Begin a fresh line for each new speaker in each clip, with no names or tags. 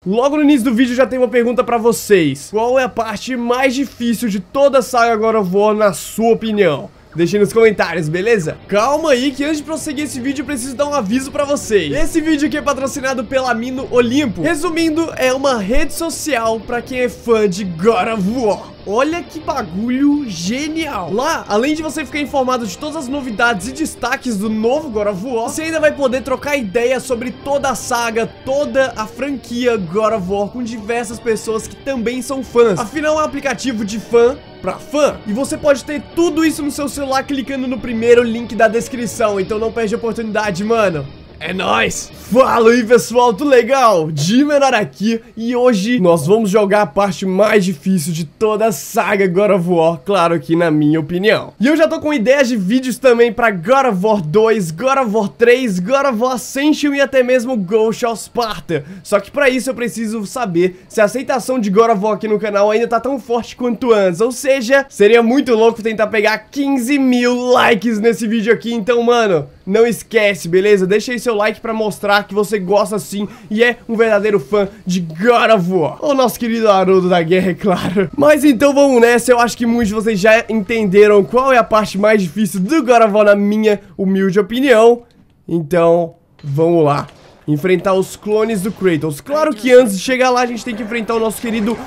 Logo no início do vídeo já tem uma pergunta pra vocês. Qual é a parte mais difícil de toda a saga God of War, na sua opinião? Deixe nos comentários, beleza? Calma aí que antes de prosseguir esse vídeo eu preciso dar um aviso pra vocês. Esse vídeo aqui é patrocinado pela Amino Olimpo. Resumindo, é uma rede social pra quem é fã de God of War. Olha que bagulho genial. Lá, além de você ficar informado de todas as novidades e destaques do novo God of War, você ainda vai poder trocar ideias sobre toda a saga, toda a franquia God of War com diversas pessoas que também são fãs. Afinal, é um aplicativo de fã pra fã. E você pode ter tudo isso no seu celular clicando no primeiro link da descrição. Então não perde a oportunidade, mano. É nóis! Fala aí, pessoal, tudo legal? Dimenor aqui, e hoje nós vamos jogar a parte mais difícil de toda a saga God of War, claro que na minha opinião. E eu já tô com ideias de vídeos também pra God of War 2, God of War 3, God of War Ascension e até mesmo Ghost of Sparta. Só que pra isso eu preciso saber se a aceitação de God of War aqui no canal ainda tá tão forte quanto antes. Ou seja, seria muito louco tentar pegar 15 mil likes nesse vídeo aqui. Então, mano, não esquece, beleza? Deixa aí seu like pra mostrar que você gosta sim e é um verdadeiro fã de God of War. O nosso querido Haroldo da Guerra, é claro. Mas então vamos nessa. Eu acho que muitos de vocês já entenderam qual é a parte mais difícil do God of War, na minha humilde opinião. Então, vamos lá. Enfrentar os clones do Kratos. Claro que antes de chegar lá a gente tem que enfrentar o nosso querido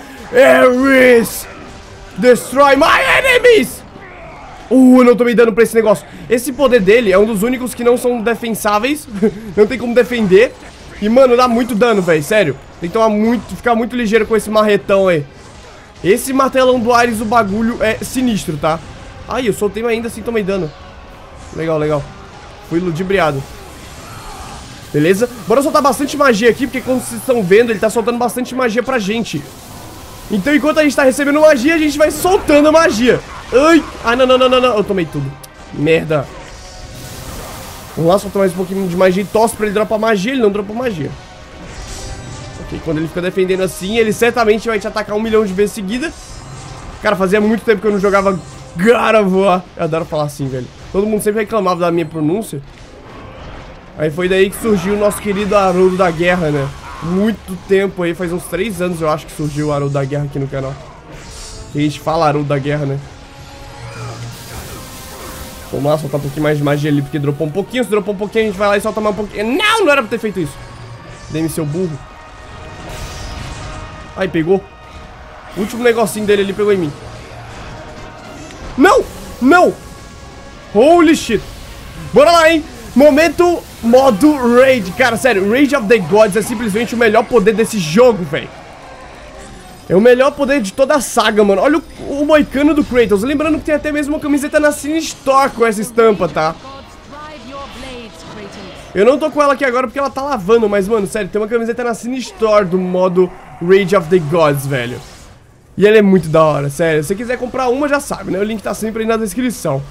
Ares. Destroy my enemies! Eu não tomei dano pra esse negócio. Esse poder dele é um dos únicos que não são defensáveis. Não tem como defender. E, mano, dá muito dano, velho, sério. Tem que tomar ficar muito ligeiro com esse marretão aí. Esse martelão do Ares, o bagulho é sinistro, tá? Ai, eu soltei, mas ainda assim tomei dano. Legal, legal. Fui ludibriado. Beleza? Bora soltar bastante magia aqui, porque como vocês estão vendo, ele tá soltando bastante magia pra gente. Então, enquanto a gente tá recebendo magia, a gente vai soltando magia. Ai! Ah, não. Eu tomei tudo. Merda. Vamos lá, soltar mais um pouquinho de magia e tosse pra ele dropar magia. Ele não dropou magia. Ok, quando ele fica defendendo assim, ele certamente vai te atacar 1 milhão de vezes seguida. Cara, fazia muito tempo que eu não jogava God of War. Eu adoro falar assim, velho. Todo mundo sempre reclamava da minha pronúncia. Aí foi daí que surgiu o nosso querido Haroldo da Guerra, né? Muito tempo aí, faz uns 3 anos eu acho que surgiu o Haroldo da Guerra aqui no canal. E a gente fala Haroldo da Guerra, né? Vamos lá, soltar um pouquinho mais de magia ali, porque dropou um pouquinho. Se dropou um pouquinho, a gente vai lá e solta mais um pouquinho. Não era pra ter feito isso. Dei-me seu burro. Aí, pegou. O último negocinho dele ali pegou em mim. Não! Holy shit. Bora lá, hein? Momento modo Rage. Cara, sério, Rage of the Gods é simplesmente o melhor poder desse jogo, velho. É o melhor poder de toda a saga, mano. Olha o moicano do Kratos. Lembrando que tem até mesmo uma camiseta na Cine Store com essa estampa, tá? Eu não tô com ela aqui agora porque ela tá lavando, mas, mano, sério, tem uma camiseta na Cine Store do modo Rage of the Gods, velho. E ela é muito da hora, sério. Se você quiser comprar uma, já sabe, né? O link tá sempre aí na descrição.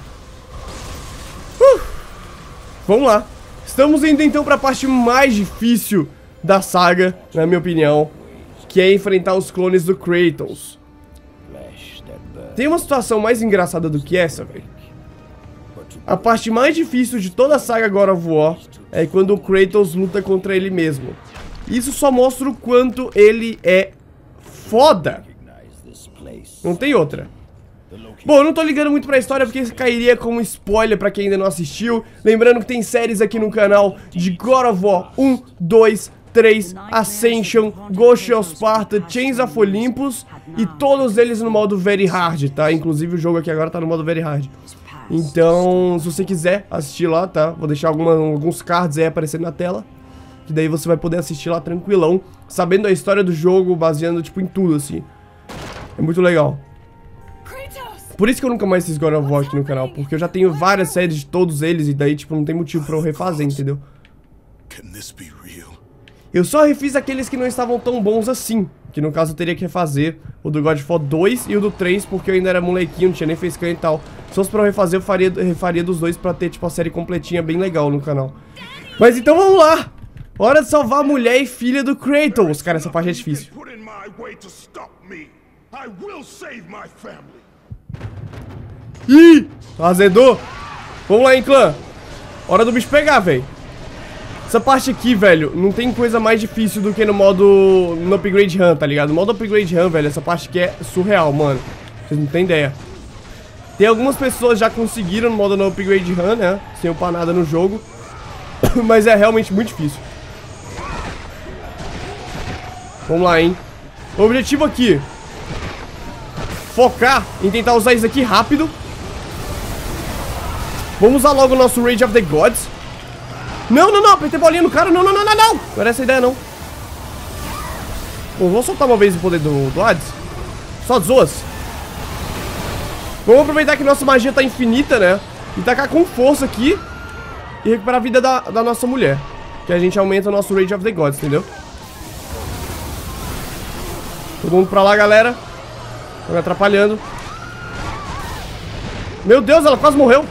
Vamos lá. Estamos indo então pra parte mais difícil da saga, na minha opinião, que é enfrentar os clones do Kratos. Tem uma situação mais engraçada do que essa, velho. A parte mais difícil de toda a saga God of War é quando o Kratos luta contra ele mesmo. Isso só mostra o quanto ele é foda. Não tem outra. Bom, eu não tô ligando muito pra história porque isso cairia como spoiler pra quem ainda não assistiu. Lembrando que tem séries aqui no canal de God of War 1, 2, 3, Ascension, Ghost of Sparta, Chains of Olympus e todos eles no modo Very Hard, tá? Inclusive o jogo aqui agora tá no modo Very Hard. Então, se você quiser assistir lá, tá? Vou deixar alguns cards aí aparecendo na tela, que daí você vai poder assistir lá tranquilão, sabendo a história do jogo, baseando, tipo, em tudo, assim. É muito legal. Por isso que eu nunca mais fiz God of War aqui no canal, porque eu já tenho várias séries de todos eles e daí, tipo, não tem motivo pra eu refazer, entendeu? Eu só refiz aqueles que não estavam tão bons assim, que no caso eu teria que refazer o do God of War 2 e o do 3, porque eu ainda era molequinho, não tinha nem facecam e tal. Se fosse pra eu refazer, eu refaria dos dois pra ter, tipo, a série completinha bem legal no canal. Mas então vamos lá! Hora de salvar a mulher e filha do Kratos. Cara, essa parte é difícil. Ih, azedou. Vamos lá, hein, clã. Hora do bicho pegar, velho. Essa parte aqui, velho, não tem coisa mais difícil do que no modo... no Upgrade Run, tá ligado? No modo Upgrade Run, velho, essa parte aqui é surreal, mano. Vocês não tem ideia. Tem algumas pessoas já conseguiram no modo no Upgrade Run, né? Sem upar nada no jogo. Mas é realmente muito difícil. Vamos lá, hein? O objetivo aqui: focar em tentar usar isso aqui rápido. Vamos usar logo o nosso Rage of the Gods. Não, não, não, apertei bolinha no cara. Não, não, não, não, não. Não era essa a ideia, não. Bom, vou soltar uma vez o poder do Hades. Só zoas. Vamos aproveitar que nossa magia tá infinita, né? E tacar com força aqui e recuperar a vida da nossa mulher. Que a gente aumenta o nosso Rage of the Gods, entendeu? Todo mundo pra lá, galera. Tô me atrapalhando. Meu Deus, ela quase morreu.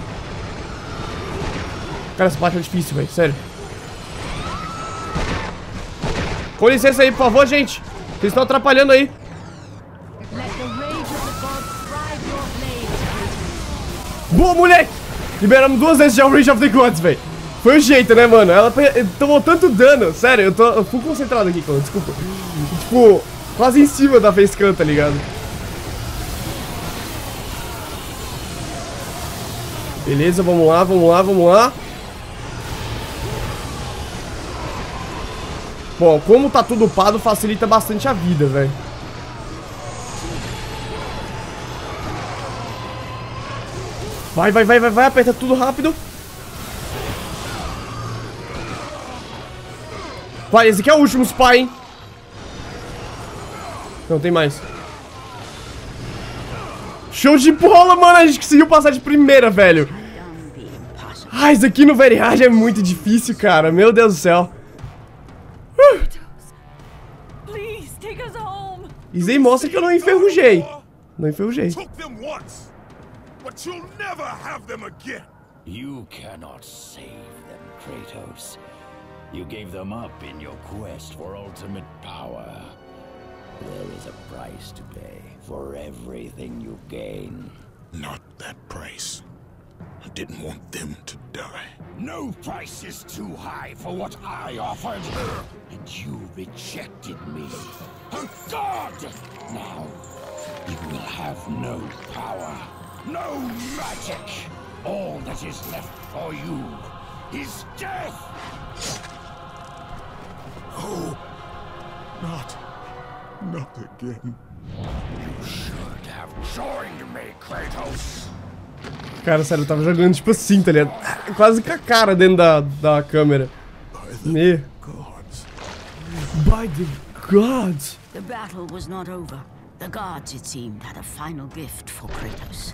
Cara, essa parte é difícil, velho, sério. Com licença aí, por favor, gente. Vocês estão atrapalhando aí. Boa, moleque! Liberamos 2 vezes já o Rage of the Gods, velho. Foi o jeito, né, mano? Ela tomou tanto dano. Sério, eu tô full concentrado aqui, cara. Desculpa. Tipo, quase em cima da facecam, tá ligado? Beleza, vamos lá, vamos lá, vamos lá. Bom, como tá tudo upado, facilita bastante a vida, velho. Vai, vai, vai, vai, vai, aperta tudo rápido. Vai, esse aqui é o último spy, hein? Não, tem mais. Show de bola, mano, a gente conseguiu passar de primeira, velho. Ah, isso aqui no Very Hard é muito difícil, cara, meu Deus do céu. Isso aí mostra que eu não enferrujei. Não enferrujei.
But you'll never have them again. You cannot save them, Kratos. You gave them up in your quest for ultimate power. There is a price to pay for everything you gain. Not that price. I didn't want them to die. No price is too high for what I offered. And you rejected me. A god! Now, you will have no power. No magic! All that is left for you is death! Oh, not again. You should have joined me, Kratos!
Cara, sério, eu tava jogando tipo assim, tá ligado? Quase com a cara dentro da câmera. Me. By the gods!
The battle was not over. The gods, it seemed, had a final gift for Kratos.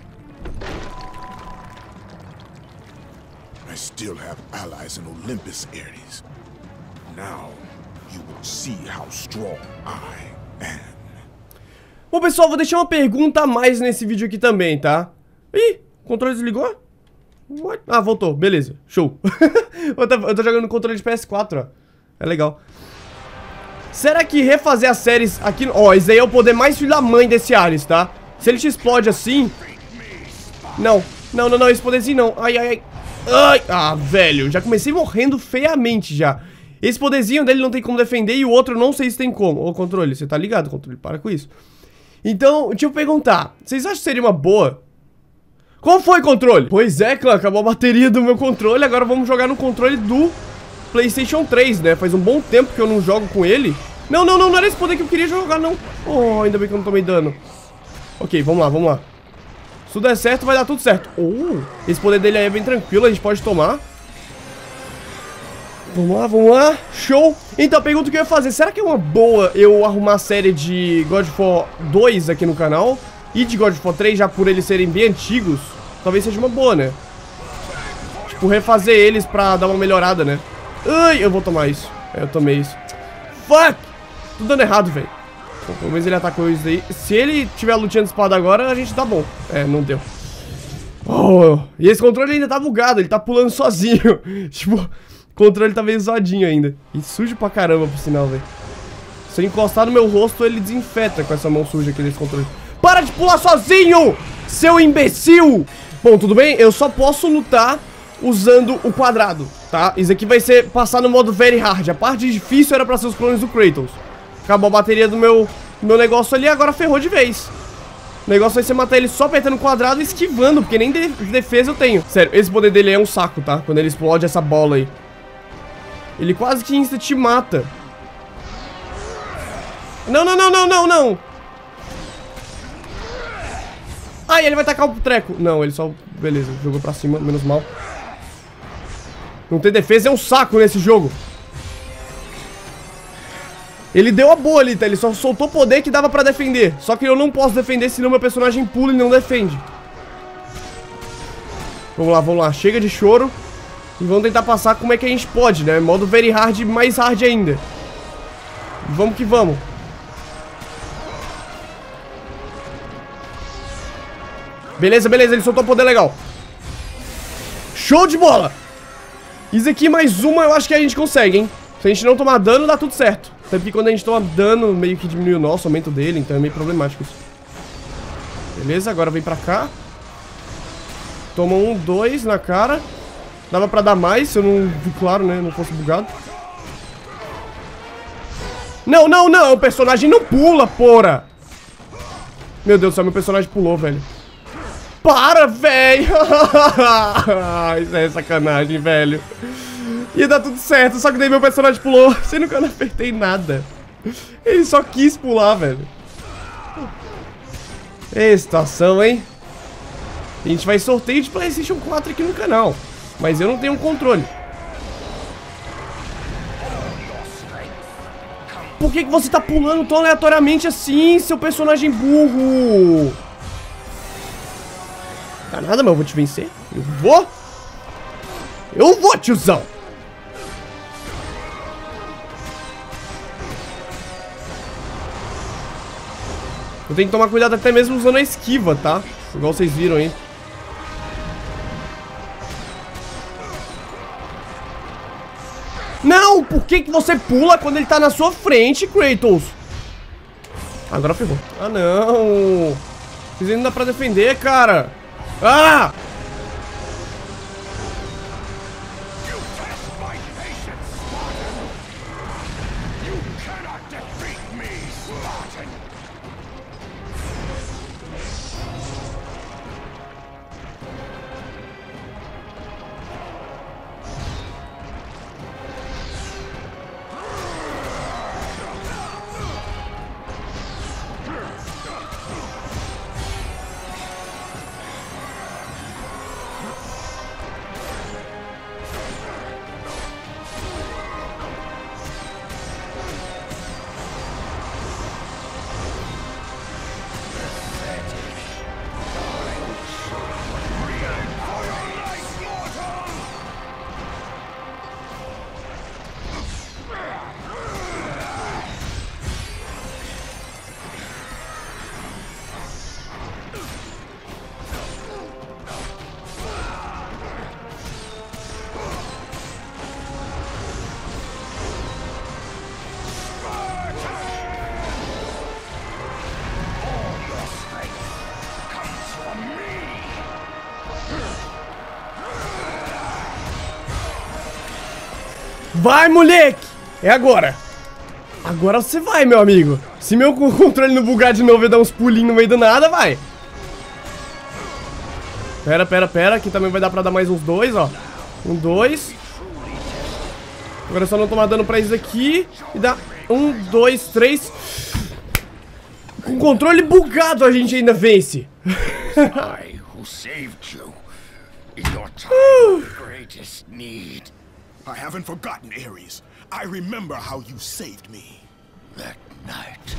I still have allies in Olympus, Ares. Now, you will see how strong I am.
Bom, pessoal, vou deixar uma pergunta a mais nesse vídeo aqui também, tá? Ih, o controle desligou? What? Ah, voltou, beleza, show. eu tô jogando no controle de PS4, ó. É legal. Será que refazer as séries aqui... Ó, esse aí é o poder mais filho da mãe desse Ares, tá? Se ele te explode assim... Não, não, não, não, esse poderzinho não. Ai, ai, ai. Ai, ah, velho, já comecei morrendo feiamente já. Esse poderzinho dele não tem como defender e o outro não sei se tem como. Ô, controle, você tá ligado, controle, para com isso. Então, deixa eu perguntar. Vocês acham que seria uma boa? Qual foi, controle? Pois é, clã, acabou a bateria do meu controle. Agora vamos jogar no controle do PlayStation 3, né? Faz um bom tempo que eu não jogo com ele. Não, não, não, não era esse poder que eu queria jogar, não. Oh, ainda bem que eu não tomei dano. Ok, vamos lá, vamos lá. Se tudo der certo, vai dar tudo certo. Oh, esse poder dele aí é bem tranquilo, a gente pode tomar. Vamos lá, vamos lá. Show. Então, a pergunta que eu ia fazer, será que é uma boa eu arrumar a série de God of War 2 aqui no canal? E de God of War 3, já por eles serem bem antigos? Talvez seja uma boa, né? Tipo, refazer eles pra dar uma melhorada, né? Ai, eu vou tomar isso. É, eu tomei isso. Fuck! Tudo dando errado, velho. Pelo menos ele atacou isso daí. Se ele tiver lutando de espada agora, a gente tá bom. É, não deu. Oh, e esse controle ainda tá bugado, ele tá pulando sozinho. Tipo, o controle tá meio zoadinho ainda. E sujo pra caramba, por sinal, velho. Se ele encostar no meu rosto, ele desinfeta com essa mão suja aqui desse controle. Para de pular sozinho, seu imbecil! Bom, tudo bem? Eu só posso lutar usando o quadrado, tá? Isso aqui vai ser passar no modo very hard. A parte difícil era pra ser os clones do Kratos. Acabou a bateria do meu negócio ali, agora ferrou de vez. O negócio vai ser matar ele só apertando o quadrado e esquivando, porque nem defesa eu tenho. Sério, esse poder dele é um saco, tá? Quando ele explode essa bola aí. Ele quase que insta te mata. Não, não, não, não, não, não. Ai, ele vai tacar o treco. Não, ele só... Beleza, jogou pra cima, menos mal. Não ter defesa é um saco nesse jogo. Ele deu a boa ali, tá? Ele só soltou poder que dava pra defender. Só que eu não posso defender, senão meu personagem pula e não defende. Vamos lá, chega de choro. E vamos tentar passar como é que a gente pode, né? Modo very hard, mais hard ainda. Vamos que vamos. Beleza, beleza, ele soltou poder legal. Show de bola! Isso aqui, mais uma, eu acho que a gente consegue, hein? Se a gente não tomar dano, dá tudo certo. Até porque quando a gente toma dano, meio que diminui o nosso, aumento dele, então é meio problemático isso. Beleza, agora vem pra cá. Toma 1, 2 na cara. Dava pra dar mais, se eu não vi claro, né? Não fosse bugado. Não, não, não! O personagem não pula, porra! Meu Deus do céu, meu personagem pulou, velho. Para, velho! Isso é sacanagem, velho. Ia dar tudo certo, só que daí meu personagem pulou. Sendo que eu não apertei nada. Ele só quis pular, velho. É situação, hein? A gente vai sorteio de PlayStation 4 aqui no canal. Mas eu não tenho um controle. Por que você tá pulando tão aleatoriamente assim, seu personagem burro? Tá nada, mas eu vou te vencer. Eu vou, tiozão. Eu tenho que tomar cuidado até mesmo usando a esquiva, tá? Igual vocês viram aí. Não! Por que você pula quando ele tá na sua frente, Kratos? Agora ferrou. Ah, não! Isso ainda dá pra defender, cara. Ah! Vai, moleque! É agora! Agora você vai, meu amigo! Se meu controle não bugar de novo e dar uns pulinhos no meio do nada, vai! Pera, aqui também vai dar pra dar mais uns 2, ó. 1, 2. Agora é só não tomar dano pra isso aqui. E dá 1, 2, 3. Com controle bugado a gente ainda vence.
I who saved you in your time of greatest need.
I haven't forgotten, Ares. I remember how you saved me.
That night,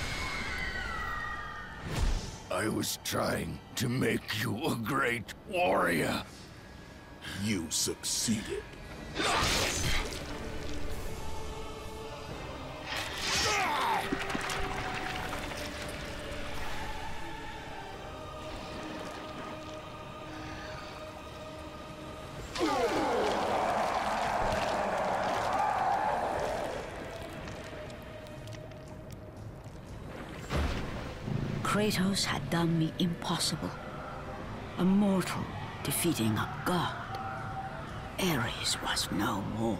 I was trying to make you a great warrior.
You succeeded.
Kratos had done me impossible. A mortal defeating a god. Ares was no more.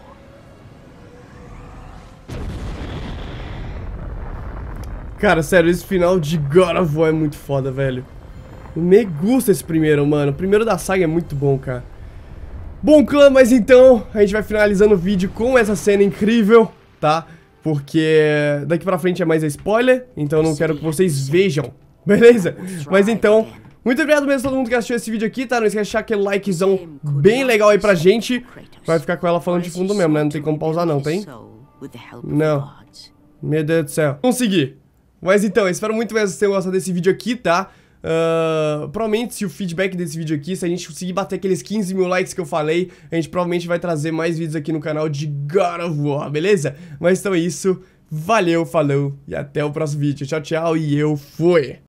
Cara, sério, esse final de God of War é muito foda, velho. Me gusta esse primeiro, mano. O primeiro da saga é muito bom, cara. Bom, clã, mas então a gente vai finalizando o vídeo com essa cena incrível, tá? Porque daqui pra frente é mais spoiler, então eu não quero que vocês vejam, beleza? Mas então, muito obrigado mesmo a todo mundo que assistiu esse vídeo aqui, tá? Não esquece de deixar aquele likezão bem legal aí pra gente. Vai ficar com ela falando de fundo mesmo, né? Não tem como pausar não, tem? Não. Meu Deus do céu. Consegui. Mas então, eu espero muito mesmo que vocês tenham gostado desse vídeo aqui, tá? Provavelmente, se o feedback desse vídeo aqui, se a gente conseguir bater aqueles 15 mil likes que eu falei, a gente provavelmente vai trazer mais vídeos aqui no canal de God of War, beleza? Mas então é isso, valeu, falou e até o próximo vídeo. Tchau, tchau e eu fui!